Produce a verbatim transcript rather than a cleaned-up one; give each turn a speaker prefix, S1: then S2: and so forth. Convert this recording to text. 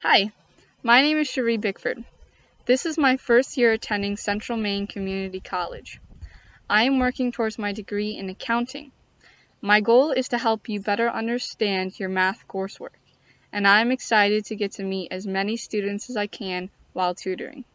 S1: Hi, my name is Cheri Bickford. This is my first year attending Central Maine Community College. I am working towards my degree in accounting. My goal is to help you better understand your math coursework, and I am excited to get to meet as many students as I can while tutoring.